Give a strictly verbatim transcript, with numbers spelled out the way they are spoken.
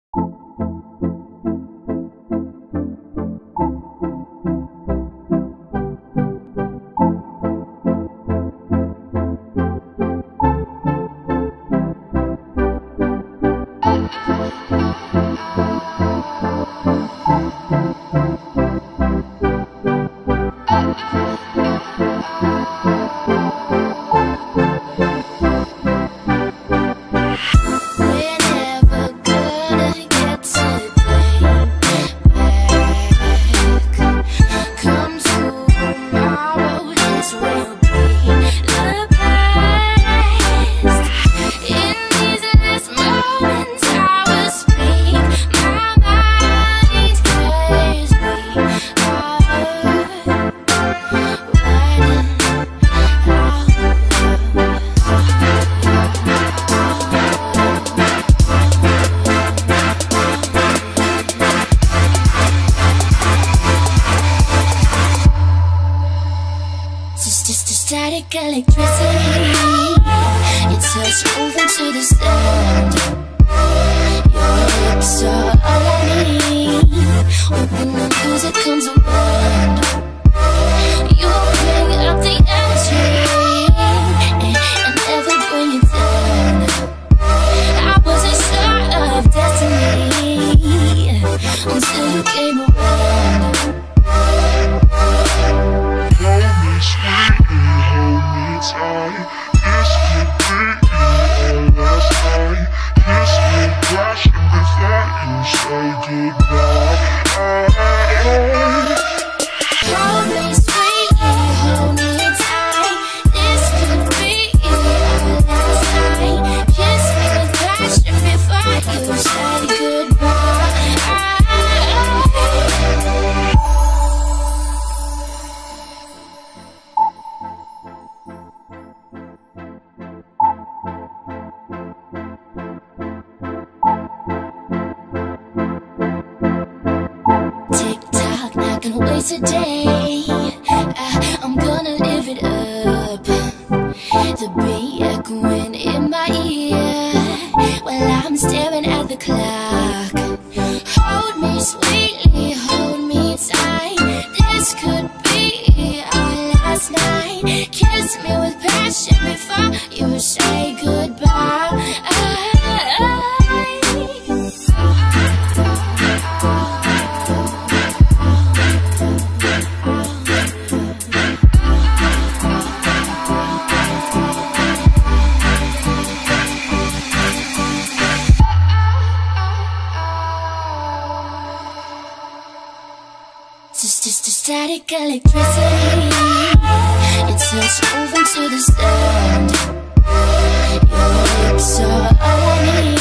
Static electricity, your touch moving to the sound. Your lips are all I need. When the music comes around, you bring up the energy and, and never bring it down. I was a star of destiny until you came around. Hold me sweet, hold me tight. This could be our last night. Kiss me, passion before you say goodbye. Hold me sweetly, hold me tight. This could be our last night. Kiss me with passion before you say goodbye. Tick-tock, not gonna waste a day. I, I'm gonna live it up. The beat echoing in my ear while I'm staring at the clock. Hold me sweetly, hold me tight. This could be our last night. Kiss me with passion before you say goodbye. Just, just a static electricity, your touch moving to the sound. Your lips are all I need.